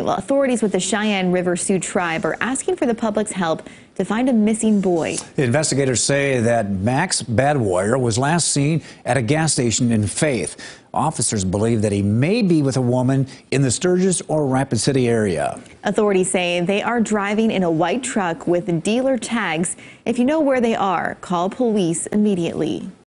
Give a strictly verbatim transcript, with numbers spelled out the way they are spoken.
Well, authorities with the Cheyenne River Sioux tribe are asking for the public's help to find a missing boy. Investigators say that Max Badwire was last seen at a gas station in Faith. Officers believe that he may be with a woman in the Sturgis or Rapid City area. Authorities say they are driving in a white truck with dealer tags. If you know where they are, call police immediately.